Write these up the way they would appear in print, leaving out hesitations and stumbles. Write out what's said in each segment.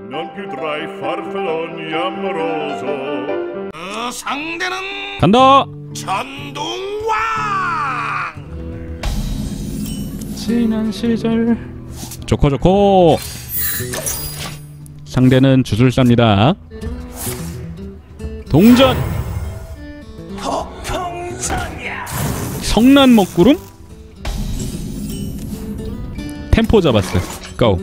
Non più tra i farfalloni amoroso. 상대는 간다. 천둥왕. 지난 시절. 좋고. 상대는 주술사입니다. 동전. 폭풍전야. 성난 먹구름. 템포 잡았어. 고.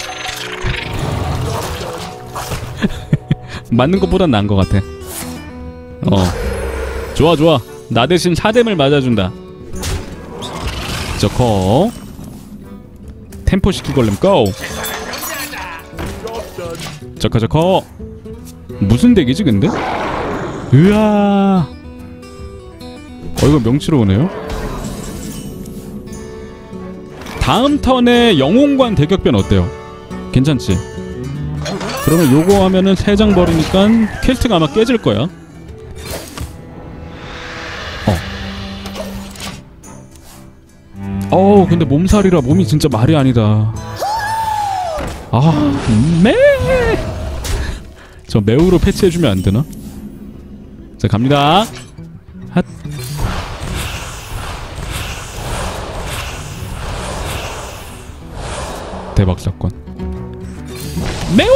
맞는 것보단 나은 것 같아. 좋아. 나 대신 사뎀을 맞아준다. 저커. 템포 시키걸림 고. 저커. 무슨 덱이지 근데? 으아. 이거 명치로 오네요. 다음 턴에 영웅관 대격변 어때요? 괜찮지? 그러면 요거 하면은 3장 버리니까 퀘스트가 아마 깨질 거야. 근데 몸살이라 몸이 진짜 말이 아니다. 저 매우로 패치해주면 안 되나? 자, 갑니다. 핫. 대박 사건. 매우!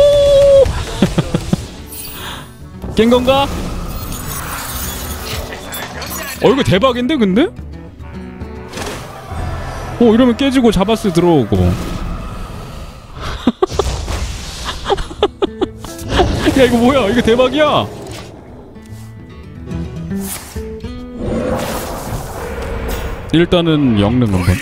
깬 건가? 이거 대박인데 근데? 이러면 깨지고 자바스 들어오고. 야, 이거 뭐야? 이거 대박이야. 일단은 영능 한번.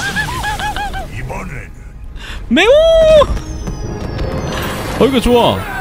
매우! 이거 좋아.